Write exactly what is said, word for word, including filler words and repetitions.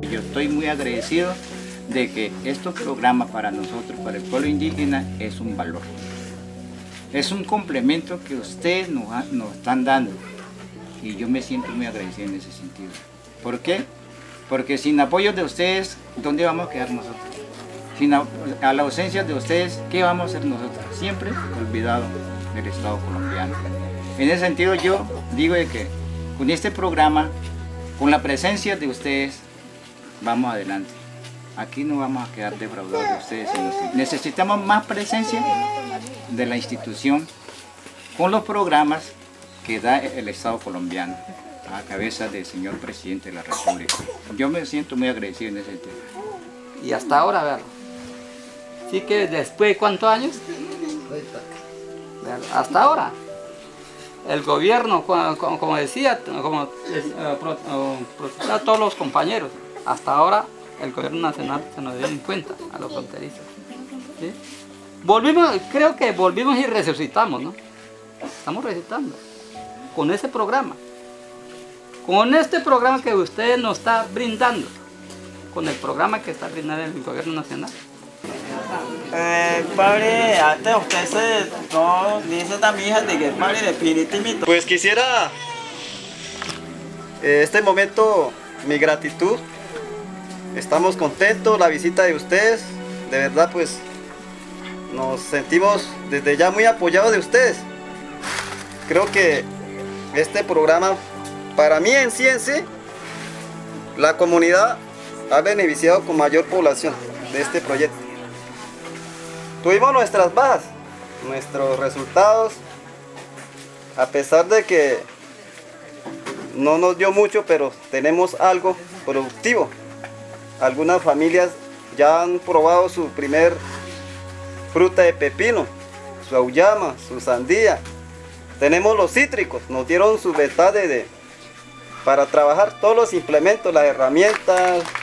Yo estoy muy agradecido de que estos programas para nosotros, para el pueblo indígena, es un valor. Es un complemento que ustedes nos, ha, nos están dando y yo me siento muy agradecido en ese sentido. ¿Por qué? Porque sin apoyo de ustedes, ¿dónde vamos a quedar nosotros? Sin a, a la ausencia de ustedes, ¿qué vamos a hacer nosotros? Siempre olvidado del Estado colombiano. En ese sentido yo digo de que con este programa, con la presencia de ustedes, vamos adelante. Aquí no vamos a quedar defraudados de ustedes. Necesitamos más presencia de la institución con los programas que da el Estado colombiano a cabeza del señor presidente de la República. Yo me siento muy agradecido en ese sentido. Y hasta ahora, vean. Sí que después de cuántos años, hasta ahora, el gobierno, como, como decía, como eh, protestaban todos los compañeros, hasta ahora el gobierno nacional se nos dio en cuenta a los fronterizos. ¿Sí? Volvimos, creo que volvimos y resucitamos, ¿no? Estamos resucitando con ese programa, con este programa que usted nos está brindando, con el programa que está brindando el gobierno nacional. Eh, padre, antes usted se no dice también de que padre definitivamente. Pues quisiera eh, este momento mi gratitud. Estamos contentos la visita de ustedes, de verdad pues nos sentimos desde ya muy apoyados de ustedes. Creo que este programa para mí en sí en sí la comunidad ha beneficiado con mayor población de este proyecto. Tuvimos nuestras bajas, nuestros resultados, a pesar de que no nos dio mucho, pero tenemos algo productivo. Algunas familias ya han probado su primer fruta de pepino, su auyama, su sandía. Tenemos los cítricos, nos dieron su beta de, de, para trabajar todos los implementos, las herramientas,